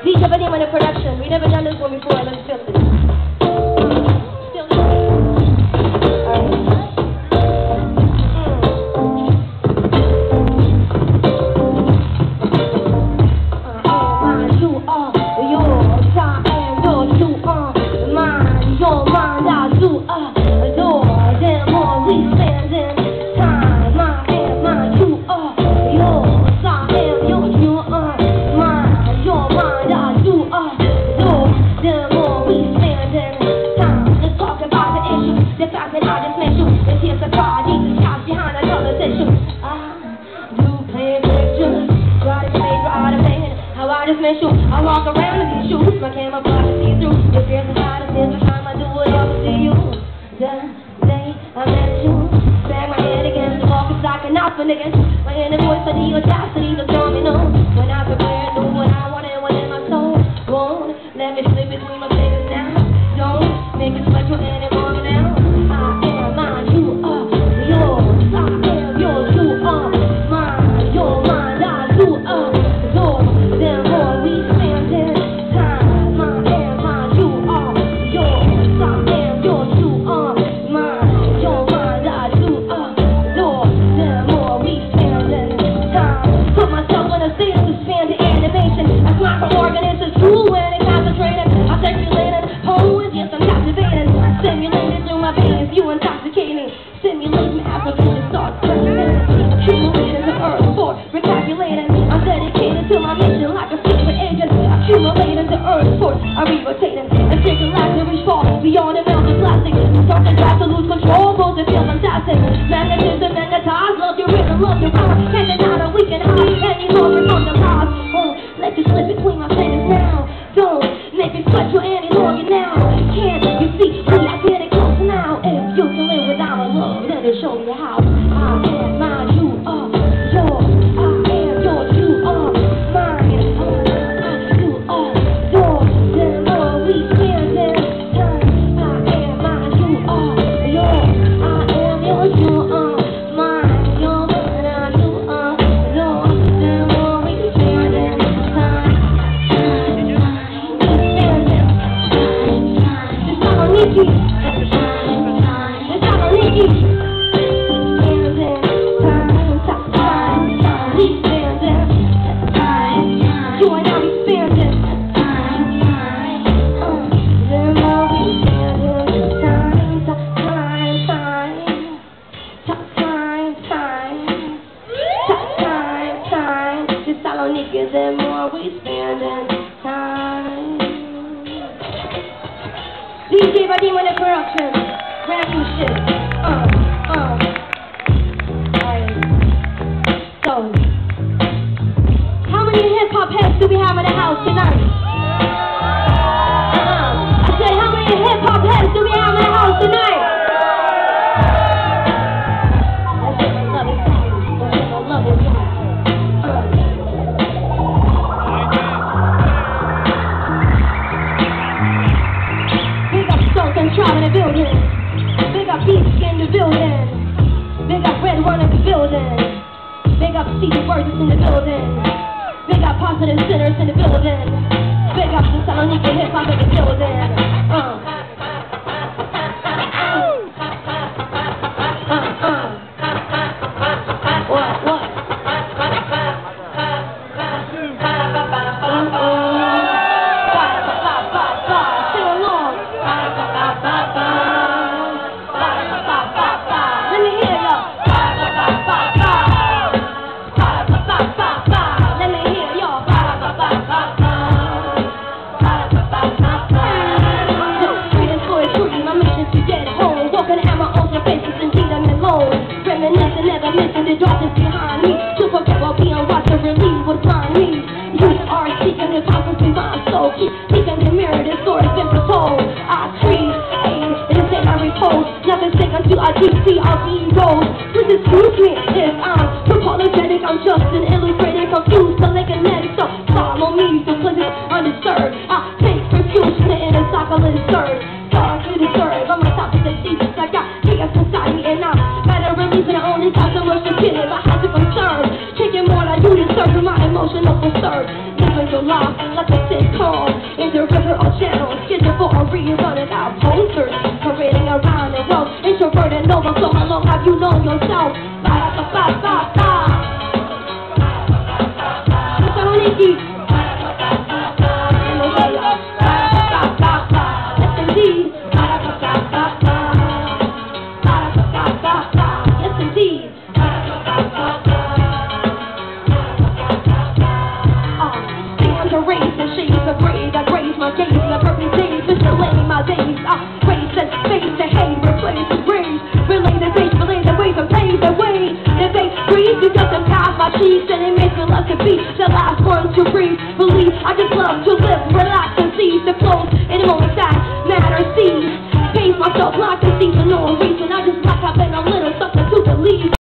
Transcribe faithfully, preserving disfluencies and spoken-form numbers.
D J Vadim on the production. We never done this one before. Let's feel it. Feel it. I walk around in these shoes, my camouflage is see-through. If there's a lot of things, time I do it all to see you. The day I met you, bang my head against the wall, cause I cannot for niggas. My inner voice for the audacity to tell me no. When I prepare, knew what I wanted, what in my soul won't let me slip between my fingers now. Don't make it special anymore now. I am mine, you are yours. I am yours, you are mine. You're mine, I do are yours. Then more we spend in time. I am mine, you are yours. I am yours, you are mine. You're mine, I do are yours. Then more we spend in time. Put myself in a state of suspended animation. I smile from organisms, true when it concentrated. I'm circulating, poems, yes I'm captivating. Stimulated through my veins, you intoxicating. Stimulating application starts percolating. Accumulating the earth for recalculating. I'm dedicated to my mission like a secret agent. Accumulating the earth force, I'm re-rotating. And taking life to reach far beyond the melt of plastic. Something tries to lose control, goes to feel fantastic. Magnetism, magnetized, love your rhythm, love your power. Can't deny that we can hide any longer from the past. Oh, let you slip between my fingers now. Don't make me special any longer now. Can't you see we are getting close now? If you can live without a love, let it show you how. I am mine, you are yours. I am yours, you are mine. You are yours. The more we spend in time. I am mine, you are yours. I am yours, you are mine. You're mine, you are yours. The more we spend in time. Nikki, it's not Nikki. Spending time, time, time. We spending time. You and I be spending time, time. The more we spending time, time, time, time, time, time, time. It's not Nikki. The more we spending time. D J Vadim on the production. Rap and shit. Uh, uh. Alright. So, how many hip hop heads do we have in the house tonight? Uh, I said, how many hip hop heads do we have in the house tonight? That's it, I love it. That's it, I love it. Tribe in the building. Big up Beast in the building. Big up Red One in the building. Big up Stevie Words in the building. Big up Positive Sinners in the building. Big up the Saloniki Hip Hop in the building. Uh. Uh, uh. What, what? The darkness behind me, to forget what we unwatch and relieve would blind me. You are seeking hypocrisy, my soul. Keep seeking the mirror, this story has been foretold. I create, it is in my repose. Nothing sick until I do see our egos. Please excuse me if I'm apologetic. I'm just an illustrator, confused, telekinetic. So follow me, so please undisturbed. I take refuge in the inner cycle insert. God to deserve, I'm on top of the Jesus. I got chaos inside me and I'm better releasing. I only got so much to get it, but how to conserve. Taking more than I do to serve my emotional concern. Living your life like a sick freaky. Yes, indeed. Yes, indeed. Stands a race and shades of gray that graze my gaze in the perfect days, misrelaying my days. I race and face to hate, replace and rage. Relay the days, relay the ways and pave the way. The face breathe, you got to pass my cheeks, and it makes me love to be the last one to breathe. Believe I just love to live, relax and seize the flows in the moments that matter. Seize, pace myself, not to see for no reason. I just like having a little something to believe.